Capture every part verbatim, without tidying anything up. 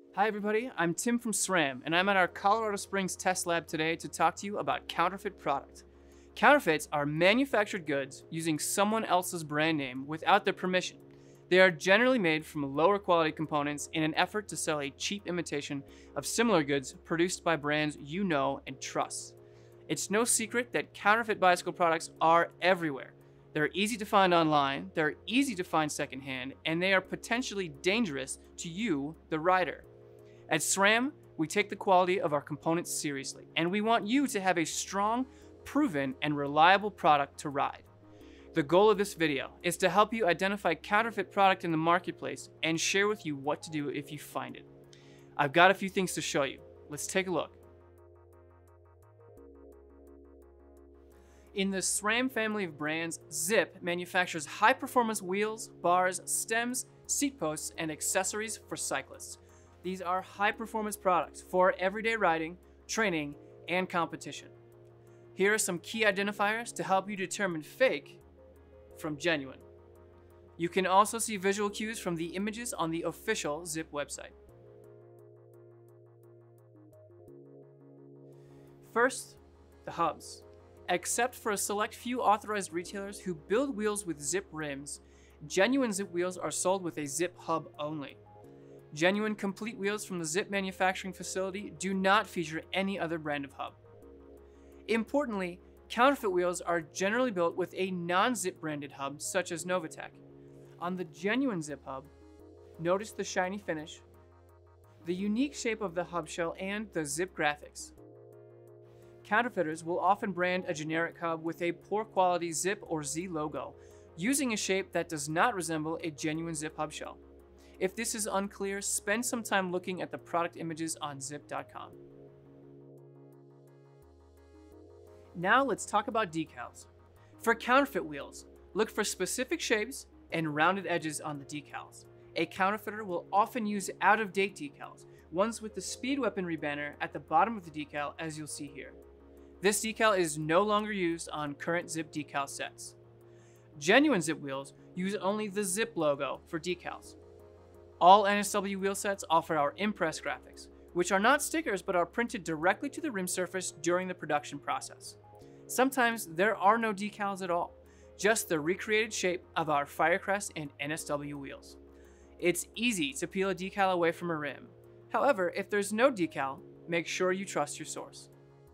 Hi everybody, I'm Tim from SRAM, and I'm at our Colorado Springs test lab today to talk to you about counterfeit product. Counterfeits are manufactured goods using someone else's brand name without their permission. They are generally made from lower quality components in an effort to sell a cheap imitation of similar goods produced by brands you know and trust. It's no secret that counterfeit bicycle products are everywhere. They're easy to find online, they're easy to find secondhand, and they are potentially dangerous to you, the rider. At SRAM, we take the quality of our components seriously, and we want you to have a strong, proven, and reliable product to ride. The goal of this video is to help you identify counterfeit product in the marketplace and share with you what to do if you find it. I've got a few things to show you. Let's take a look. In the SRAM family of brands, ZIPP manufactures high-performance wheels, bars, stems, seat posts, and accessories for cyclists. These are high-performance products for everyday riding, training, and competition. Here are some key identifiers to help you determine fake from genuine. You can also see visual cues from the images on the official ZIPP website. First, the hubs. Except for a select few authorized retailers who build wheels with ZIPP rims, genuine ZIPP wheels are sold with a ZIPP hub only. Genuine complete wheels from the ZIPP manufacturing facility do not feature any other brand of hub. Importantly, counterfeit wheels are generally built with a non-ZIPP branded hub such as Novatec. On the genuine ZIPP hub, notice the shiny finish, the unique shape of the hub shell, and the ZIPP graphics. Counterfeiters will often brand a generic hub with a poor quality ZIPP or Z logo, using a shape that does not resemble a genuine ZIPP hub shell. If this is unclear, spend some time looking at the product images on zip dot com. Now let's talk about decals. For counterfeit wheels, look for specific shapes and rounded edges on the decals. A counterfeiter will often use out-of-date decals, ones with the speed weaponry banner at the bottom of the decal, as you'll see here. This decal is no longer used on current ZIPP decal sets. Genuine ZIPP wheels use only the ZIPP logo for decals. All N S W wheel sets offer our Impress graphics, which are not stickers but are printed directly to the rim surface during the production process. Sometimes there are no decals at all, just the recreated shape of our Firecrest and N S W wheels. It's easy to peel a decal away from a rim. However, if there's no decal, make sure you trust your source.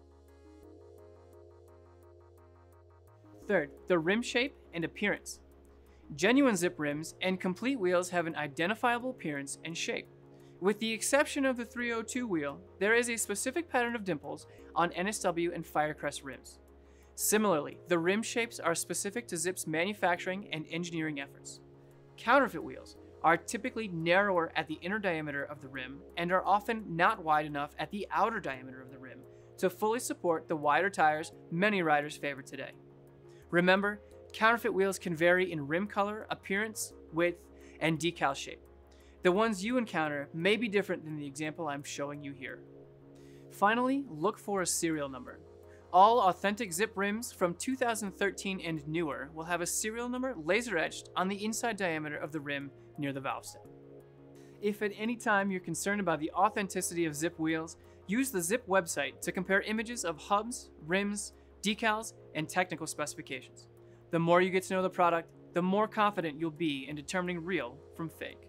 Third, the rim shape and appearance. Genuine ZIPP rims and complete wheels have an identifiable appearance and shape. With the exception of the three oh two wheel, there is a specific pattern of dimples on N S W and Firecrest rims. Similarly, the rim shapes are specific to ZIPP's manufacturing and engineering efforts. Counterfeit wheels are typically narrower at the inner diameter of the rim and are often not wide enough at the outer diameter of the rim to fully support the wider tires many riders favor today. Remember, counterfeit wheels can vary in rim color, appearance, width, and decal shape. The ones you encounter may be different than the example I'm showing you here. Finally, look for a serial number. All authentic ZIPP rims from two thousand thirteen and newer will have a serial number laser etched on the inside diameter of the rim near the valve stem. If at any time you're concerned about the authenticity of ZIPP wheels, use the ZIPP website to compare images of hubs, rims, decals, and technical specifications. The more you get to know the product, the more confident you'll be in determining real from fake.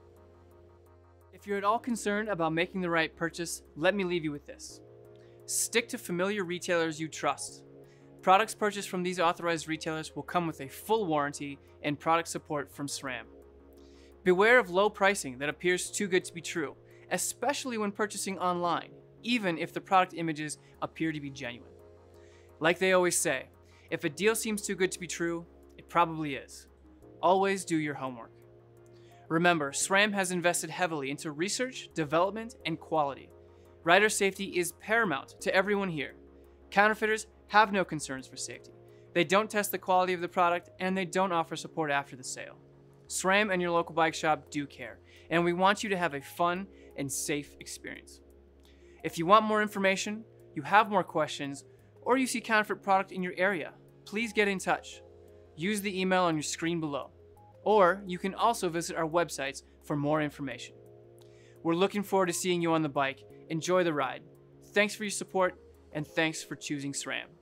If you're at all concerned about making the right purchase, let me leave you with this. Stick to familiar retailers you trust. Products purchased from these authorized retailers will come with a full warranty and product support from SRAM. Beware of low pricing that appears too good to be true, especially when purchasing online, even if the product images appear to be genuine. Like they always say, if a deal seems too good to be true, it probably is. Always do your homework. Remember, SRAM has invested heavily into research, development, and quality. Rider safety is paramount to everyone here. Counterfeiters have no concerns for safety. They don't test the quality of the product, and they don't offer support after the sale. SRAM and your local bike shop do care, and we want you to have a fun and safe experience. If you want more information, you have more questions, or you see counterfeit product in your area, please get in touch. Use the email on your screen below. Or you can also visit our websites for more information. We're looking forward to seeing you on the bike. Enjoy the ride. Thanks for your support, and thanks for choosing SRAM.